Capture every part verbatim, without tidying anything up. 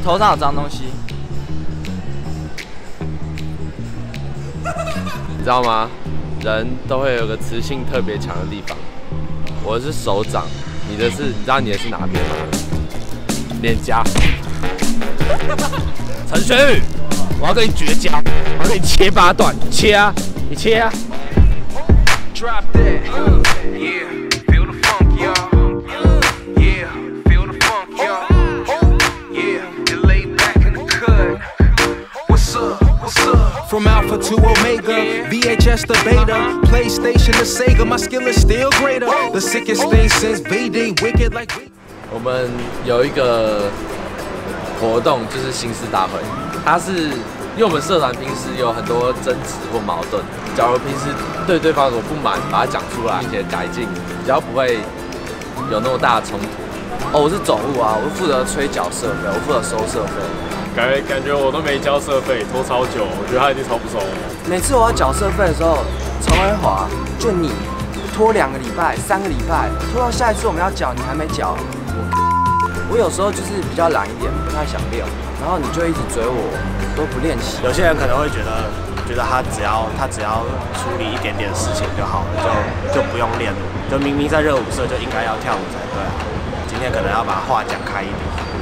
头上有脏东西。 你知道吗？人都会有个磁性特别强的地方。我是手掌，你的是，你知道你的是哪边吗？脸颊。陈轩宇，我要跟你绝交，我要跟你切八段，切啊，你切啊。Drop that, yeah, feel the funk, y'all. Yeah, feel the funk, y'all. Yeah, you lay back in the cut. What's up? What's up? From Alpha to Omega, V H S to Beta, PlayStation to Sega, my skill is still greater. The sickest thing since Vader, wicked like. 我们有一个活动，就是新思大会，它是。因为我们社团平时有很多争执或矛盾，假如平时对对方有不满，把它讲出来，并且改进，比较不会有那么大的冲突。 哦，我是总务啊，我负责催缴社费，我负责收社费。 感觉感觉我都没交社费，拖超久，我觉得他一定超不爽。 每次我要缴社费的时候，陈威华就你拖两个礼拜、三个礼拜，拖到下一次我们要缴，你还没缴。我有时候就是比较懒一点，不太想练，然后你就一直追我。都不练习， 有些人可能会觉得，觉得他只要他只要处理一点点事情就好了，就就不用练了。就明明在热舞社就应该要跳舞才对啊。今天可能要把话讲开一点。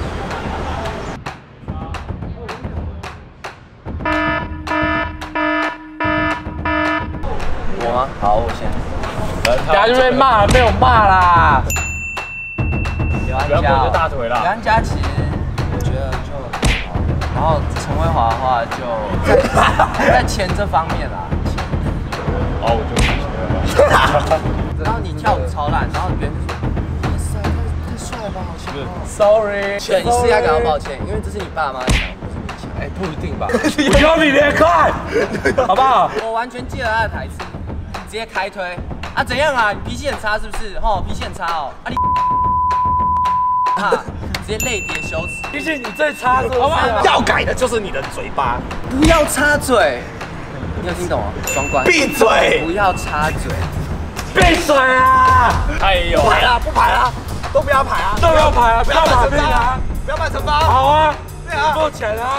我吗？好，我先。 等下就被骂，被我骂啦。 刘安不要摸佳， 着大腿啦。 刘安佳其实我觉得就。然后陈威华的话就在在钱这方面啦， 哦，我就不行了。 然后你跳舞超烂，然后别人就说：“哇塞，太太帅了吧，好强哦 ！”Sorry， 对，你是要感到抱歉，因为这是你爸妈讲，不是你讲。 哎，不一定吧？ 我有比别快，好不好？ 我完全记得他的台词，直接开推啊！怎样啊？你脾气很差是不是？吼，脾气很差哦。啊你啊！直接泪叠羞耻。 脾气你最差是不是？好不好？ 要改的就是你的嘴巴， 不要插嘴。你有听懂吗？双关。 闭嘴！ 不要插嘴。 闭嘴啊！哎呦， 不排了，不排了，都不要排啊！ 都不要排啊！不要排病啊！ 不要办惩罚。 好啊， 对啊， 多钱啊！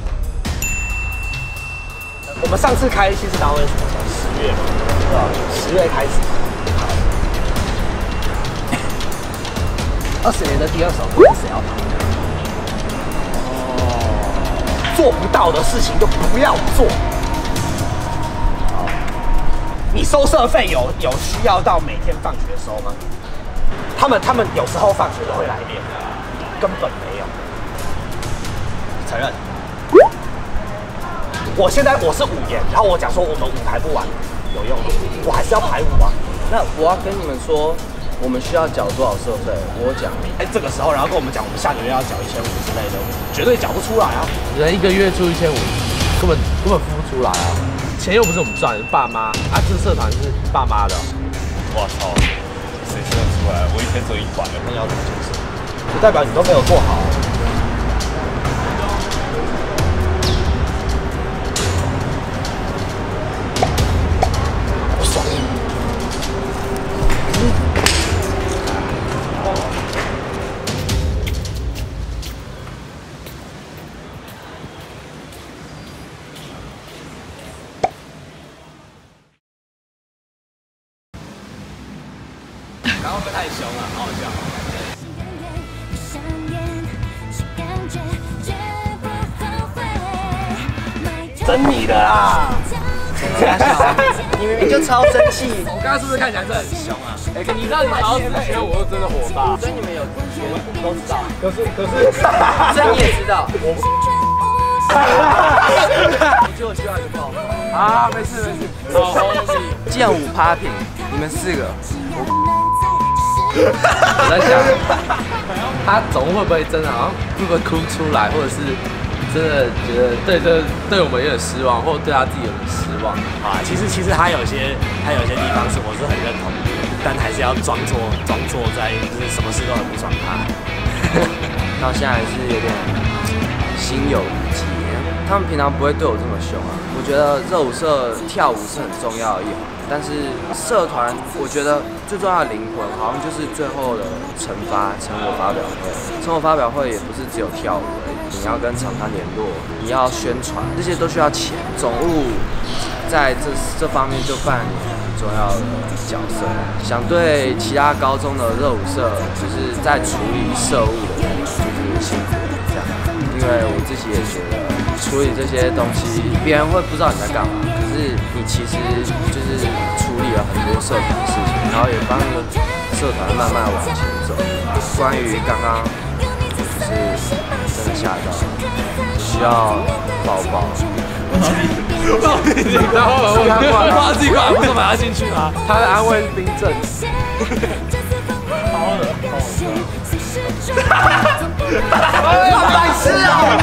我们上次开新思大会是什么时候？十月嘛，对吧？十月开始。二十年的第二首歌是谁要弹？哦，做不到的事情就不要做。你收社费有有需要到每天放学收吗？他们他们有时候放学都会来练，根本没有。承认。我现在我是舞研，然后我讲说我们舞排不完，有用吗？我还是要排舞啊。 那我要跟你们说。我们需要缴多少社费？我讲， 哎，这个时候然后跟我们讲，我们下个月要缴一千五之类的，绝对缴不出来啊！ 人一个月出一千五，根本根本付不出来啊！钱又不是我们赚，是爸妈啊，这社团是爸妈的。 我操，谁生得出来？我一天只有一百， 那要怎么解释？不代表你都没有做好。 刚刚会不会太凶了？好好笑。 整你的啦！ 你明明就超生气。 我刚刚是不是看起来真的很凶啊？哎，你知道你好死前我是真的火大。 所以你们有同学都知道。 可是可是， 所以你也知道。 我我觉得我需要一个抱抱。 啊，没事没事。好好剑舞 popping， 你们四个。 我在想，他总会不会真的好像会不会哭出来，或者是真的觉得对这对我们有点失望，或者对他自己有点失望啊？其实其实他有些他有些地方是我是很认同的，但还是要装作装作在就是什么事都很不爽他。 到现在还是有点心有余悸。他们平常不会对我这么凶啊。我觉得热舞社跳舞是很重要的一环，但是社团我觉得最重要的灵魂好像就是最后的惩罚成果发表会。成果发表会也不是只有跳舞而已。 你要跟厂商联络，你要宣传，这些都需要钱。总务在这这方面就扮演很重要的角色。想对其他高中的热舞社，就是在处理社务的人，就是辛苦这样。因为我自己也觉得处理这些东西，别人会不知道你在干嘛，可是你其实就是处理了很多社团的事情，然后也帮那个社团慢慢往前走。关于刚刚就是真的吓到，需要抱抱。 然后我我他自己过来，不是把他进去吗？ 他的安慰是冰镇。 好恶，好恶。白痴哦！